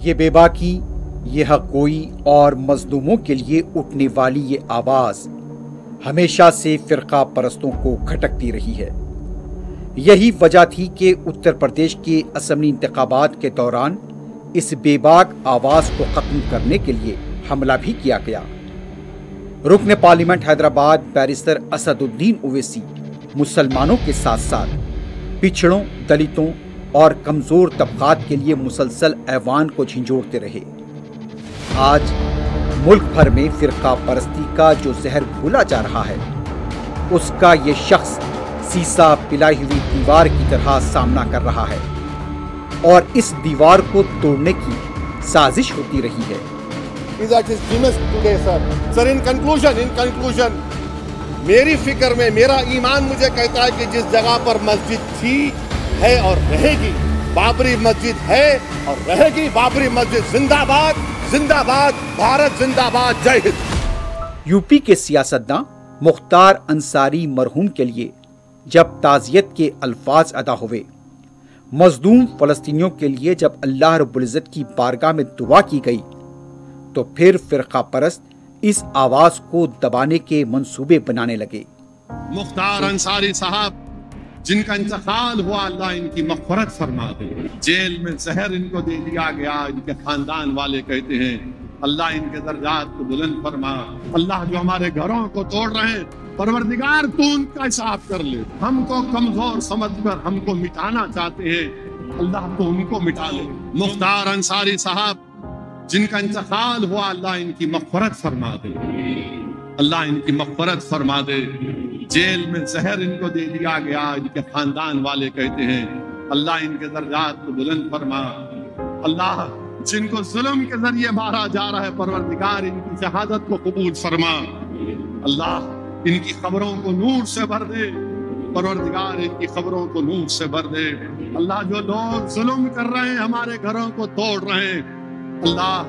یہ بے باکی، یہ حق گوئی اور مظلوموں کے لیے اٹھنے والی یہ آواز ہمیشہ سے فرقہ پرستوں کو کھٹکتی رہی ہے۔ یہی وجہ تھی کہ اتر پردیش کے اسمبلی انتخابات کے دوران اس بے باک آواز کو ختم کرنے کے لیے حملہ بھی کیا گیا۔ رکن پارلیمنٹ حیدرآباد بیرسٹر اسد الدین اویسی مسلمانوں کے ساتھ ساتھ پچھڑوں، دلتوں اور کمزور طبقات کے لیے مسلسل ایوان کو جھنجھوڑتے رہے۔ آج ملک بھر میں فرقہ پرستی کا جو زہر گھولا جا رہا ہے، اس کا یہ شخص سیسا پلائی ہوئی دیوار کی طرح سامنا کر رہا ہے اور اس دیوار کو توڑنے کی سازش ہوتی رہی ہے۔ ان کنکلوژن میری فکر میں میرا ایمان مجھے کہتا ہے کہ جس جگہ پر مسجد تھی ہے اور رہے گی، بابری مسجد ہے اور رہے گی، بابری مسجد زندہ باد، زندہ باد، بھارت زندہ باد، جے ہند۔ یو پی کے سیاستداں مختار انصاری مرحوم کے لیے جب تعزیت کے الفاظ ادا ہوئے، مظلوم فلسطینیوں کے لیے جب اللہ رب العزت کی بارگاہ میں دعا کی گئی، تو پھر فرقہ پرست اس آواز کو دبانے کے منصوبے بنانے لگے۔ مختار انصاری صاحب جن کا انتقال ہوا، اللہ ان کی مغفرت فرما دے۔ جیل میں زہر ان کو دے دیا گیا، ان کے خاندان والے کہتے ہیں اللہ ان کے درجات کو بلند فرما۔ اللہ جو ہمارے گھروں کو توڑ رہے ہیں، پروردگار تو ان کا حساب کر لے۔ ہم کو کمزور سمجھ کر ہم کو مٹانا چاہتے ہیں، اللہ تو ان کو مٹا لے۔ مختار انصاری صاحب جن کا انتقال ہوا، اللہ ان کی مغفرت فرما دے، اللہ ان کی مغفرت فرما دے۔ جیل میں زہر ان کو دے دیا گیا، ان کے خاندان والے کہتے ہیں اللہ ان کے درجات کو بلند فرما۔ اللہ جن کو ظلم کے ذریعے مارا جا رہا ہے، پروردگار ان کی شہادت کو قبول فرما۔ اللہ ان کی قبروں کو نور سے بھر دے، پروردگار ان کی قبروں کو نور سے بھر دے۔ اللہ جو لوگ ظلم کر رہے ہیں، ہمارے گھروں کو توڑ رہے ہیں، اللہ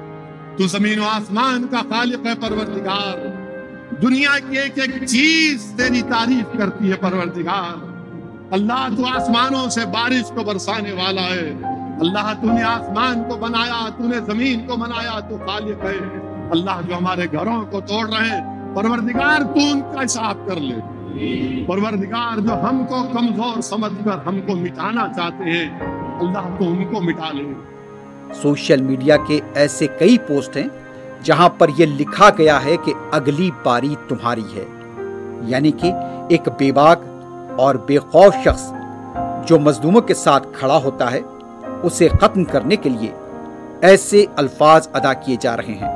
تو زمین و آسمان کا خالق ہے، پروردگار دنیا کی ایک ایک چیز تیری تعریف کرتی ہے، پروردگار اللہ تو آسمانوں سے بارش کو برسانے والا ہے، اللہ تو نے آسمان کو بنایا، تو نے زمین کو بنایا، تو خالق ہے۔ اللہ جو ہمارے گھروں کو توڑ رہے ہیں، پروردگار تو ان کا حساب کر لے۔ پروردگار جو ہم کو کمزور سمجھ کر ہم کو مٹانا چاہتے ہیں، اللہ تو ان کو مٹا لے۔ سوشل میڈیا کے ایسے کئی پوسٹ ہیں جہاں پر یہ لکھا گیا ہے کہ اگلی باری تمہاری ہے، یعنی کہ ایک بے باک اور بے خوف شخص جو مظلوموں کے ساتھ کھڑا ہوتا ہے، اسے ختم کرنے کے لیے ایسے الفاظ ادا کیے جا رہے ہیں۔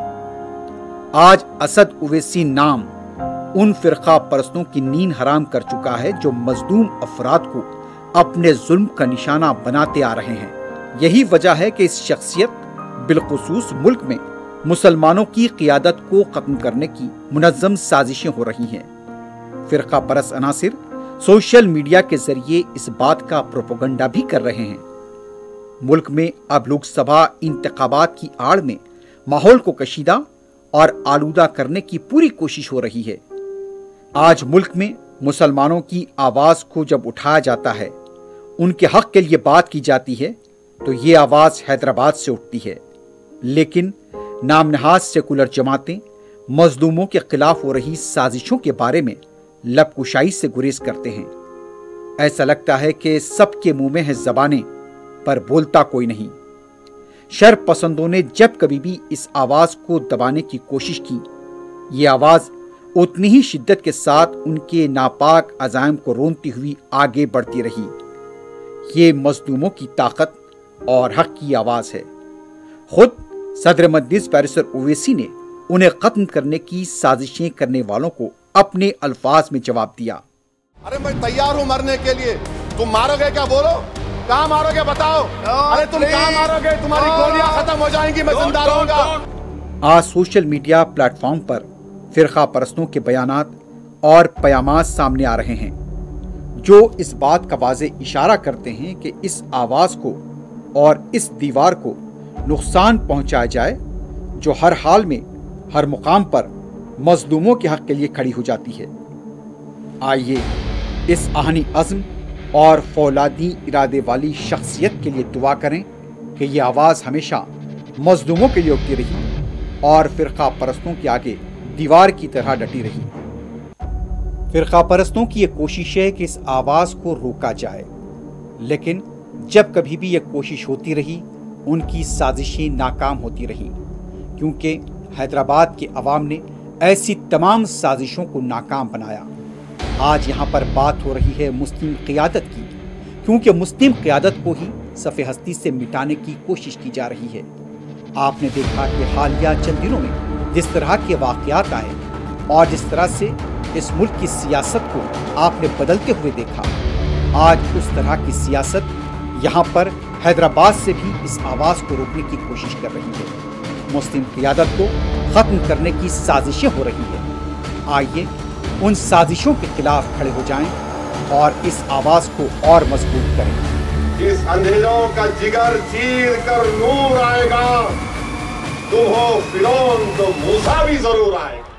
آج اسد اویسی نام ان فرقہ پرستوں کی نیند حرام کر چکا ہے جو مظلوم افراد کو اپنے ظلم کا نشانہ بناتے آ رہے ہیں۔ یہی وجہ ہے کہ اس شخصیت بالخصوص ملک میں مسلمانوں کی قیادت کو ختم کرنے کی منظم سازشیں ہو رہی ہیں۔ فرقہ پرست عناصر سوشل میڈیا کے ذریعے اس بات کا پروپیگنڈا بھی کر رہے ہیں۔ ملک میں اب لوک سبھا انتخابات کی آڑ میں ماحول کو کشیدہ اور آلودہ کرنے کی پوری کوشش ہو رہی ہے۔ آج ملک میں مسلمانوں کی آواز کو جب اٹھایا جاتا ہے، ان کے حق کے لیے بات کی جاتی ہے، تو یہ آواز حیدرآباد سے اٹھتی ہے، لیکن نام نہاد سیکولر جماعتیں مظلوموں کے خلاف ہو رہی سازشوں کے بارے میں لب کشائی سے گریز کرتے ہیں۔ ایسا لگتا ہے کہ سب کے منہ میں ہے زبانیں، پر بولتا کوئی نہیں۔ شر پسندوں نے جب کبھی بھی اس آواز کو دبانے کی کوشش کی، یہ آواز اتنی ہی شدت کے ساتھ ان کے ناپاک عزائم کو رونتی ہوئی آگے بڑھتی رہی۔ یہ مظلوموں کی طاقت اور حق کی آواز ہے۔ خود صدر مجلس بیرسٹر اویسی نے انہیں ختم کرنے کی سازشیں کرنے والوں کو اپنے الفاظ میں جواب دیا۔ ارے میں تیار ہوں مرنے کے لیے، تم مارو گے کیا؟ بولو، کہاں مارو گے بتاؤ؟ ارے تم کہاں مارو گے؟ تمہاری گولیاں ختم ہو جائیں گی، میں زندہ رہوں گا۔ آج سوشل میڈیا پلیٹ فارم پر فرقہ پرستوں کے بیانات اور پیامات سامنے آ رہے ہیں جو اس بات کا واضح اشارہ کرتے ہیں کہ اس آواز کو اور اس دیوار کو نقصان پہنچایا جائے جو ہر حال میں ہر مقام پر مظلوموں کے حق کے لیے کھڑی ہو جاتی ہے۔ آئیے اس آہنی عزم اور فولادی ارادے والی شخصیت کے لیے دعا کریں کہ یہ آواز ہمیشہ मजलूमों के लिए उगती रही और फिरका परस्तों के आगे दीवार की तरह डटी रही। फिरका परस्तों की ये कोशिश है कि इस आवाज़ को रोका जाए, लेकिन जब कभी भी ये कोशिश होती रही उनकी साजिशें नाकाम होती रहीं, क्योंकि हैदराबाद के अवाम ने ऐसी तमाम साजिशों को नाकाम बनाया। आज यहाँ पर बात हो रही है मुस्लिम क़ियादत की, क्योंकि मुस्लिम क़ियादत को ही सफ़े हस्ती से मिटाने की कोशिश की जा रही है। आपने देखा कि हालिया चंद दिनों में जिस तरह के वाक़यात आए और जिस तरह से इस मुल्क की सियासत को आपने बदलते हुए देखा, आज उस तरह की सियासत यहाँ पर हैदराबाद से भी इस आवाज़ को रोकने की कोशिश कर रही है। मुस्लिम क़ियादत को ख़त्म करने की साजिशें हो रही है। आइए उन साजिशों के खिलाफ खड़े हो जाएं और इस आवाज़ को और मजबूत करें। इस अंधेरों का जिगर चीर कर नूर आएगा, तुम हो फिरौन तो मूसा भी जरूर आएगा।